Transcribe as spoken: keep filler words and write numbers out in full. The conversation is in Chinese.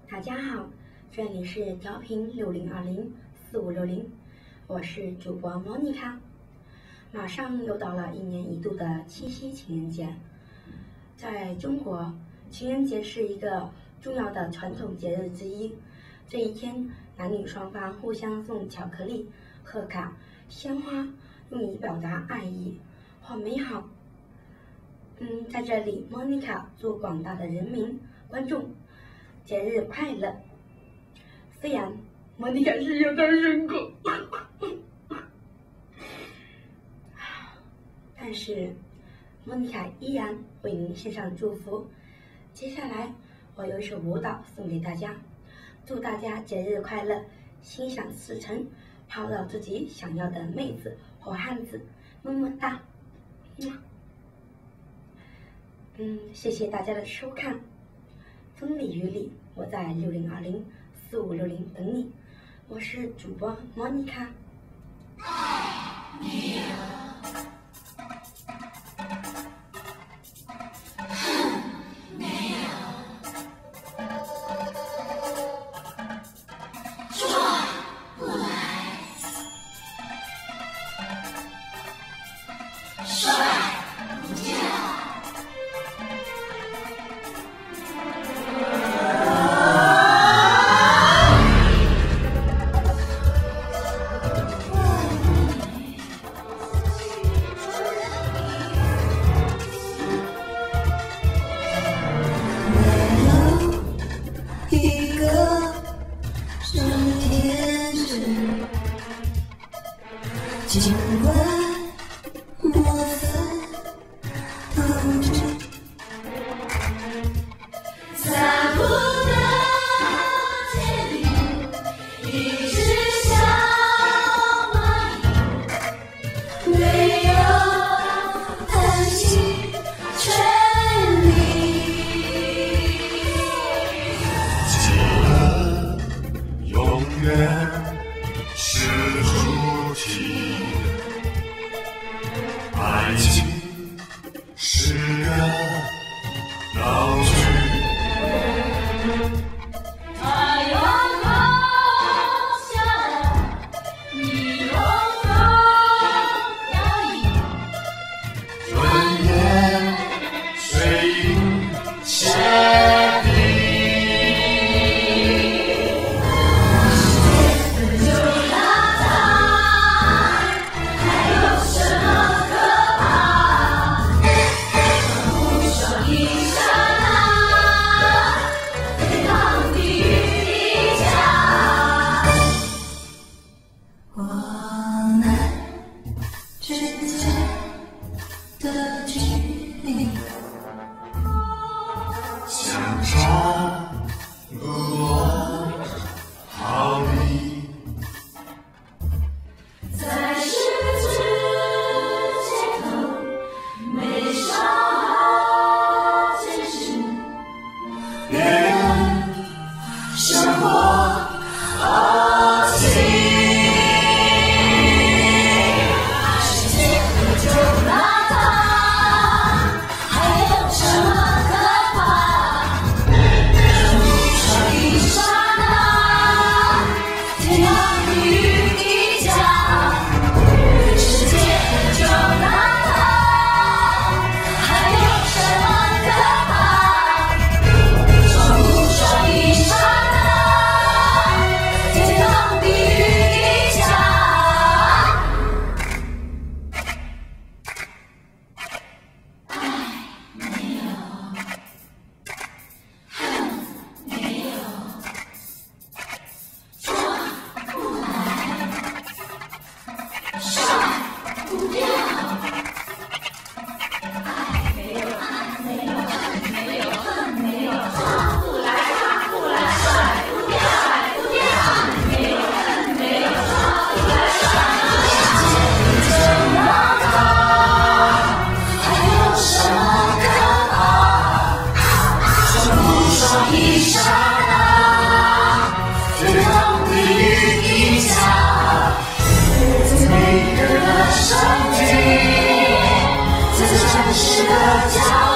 大家好，这里是调频六零二零四五六零，我是主播莫妮卡。马上又到了一年一度的七夕情人节，在中国，情人节是一个重要的传统节日之一。这一天，男女双方互相送巧克力、贺卡、鲜花，用以表达爱意或美好。嗯，在这里，莫妮卡祝广大的人民观众节日快乐。虽然莫妮卡是有点忍过，但是莫妮卡依然为您献上祝福。接下来，我有一首舞蹈送给大家，祝大家节日快乐，心想事成，泡到自己想要的妹子或汉子，么么哒。嗯，谢谢大家的收看。风里雨里，我在六零二零四五六零等你。我是主播莫妮卡。爱你啊，恨没有，抓不来，甩不掉。尽管莫分斗志，残酷的结局，一直像蚂蚁，没有叹息权利。记得永远是主题。爱情是个道具，它有高下的，你有高压抑，尊严谁赢谁赢？就让它，还有什么？我们之间的距离，相差不过毫厘，在十字街头没啥好解释，别人生活好奇。一刹那，天堂地狱一家，每个人的生命，在这城市的角落。